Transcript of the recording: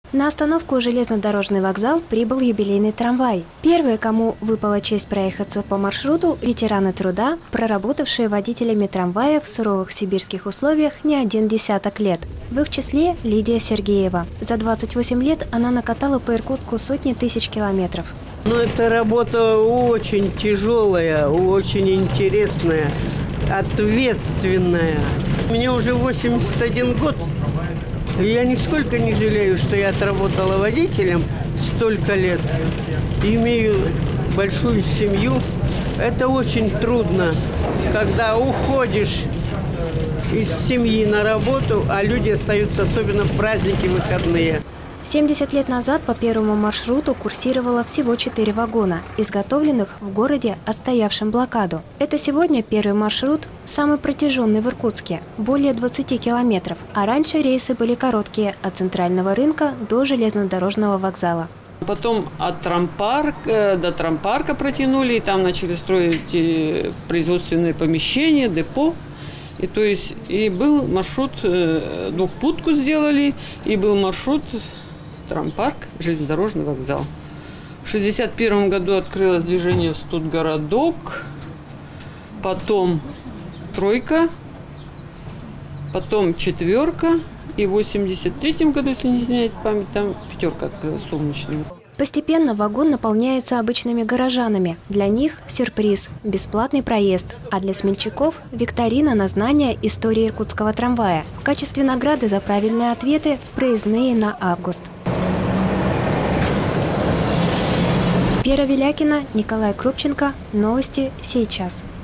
На остановку «Железнодорожный вокзал» прибыл юбилейный трамвай. Первые, кому выпала честь проехаться по маршруту – ветераны труда, проработавшие водителями трамвая в суровых сибирских условиях не один десяток лет. В их числе Лидия Сергеева. За 28 лет она накатала по Иркутску сотни тысяч километров. Эта работа очень тяжелая, очень интересная, ответственная. Мне уже 81 год. Я нисколько не жалею, что я отработала водителем столько лет. Имею большую семью. Это очень трудно, когда уходишь из семьи на работу, а люди остаются, особенно в праздники, выходные. 70 лет назад по первому маршруту курсировало всего 4 вагона, изготовленных в городе, отстоявшем блокаду. Это сегодня первый маршрут, самый протяженный в Иркутске – более 20 километров, а раньше рейсы были короткие – от центрального рынка до железнодорожного вокзала. Потом от трампарка до трампарка протянули, и там начали строить производственные помещения, депо. И был маршрут, двухпутку сделали, и был маршрут трампарк, железнодорожный вокзал. В 1961 году открылось движение Студгородок, потом тройка, потом четверка, и в 1983 году, если не изменяет память, там пятерка открылась, солнечная. Постепенно вагон наполняется обычными горожанами. Для них сюрприз – бесплатный проезд, а для смельчаков – викторина на знание истории иркутского трамвая. В качестве награды за правильные ответы – проездные на август. Вера Велякина, Николай Крупченко. Новости сейчас.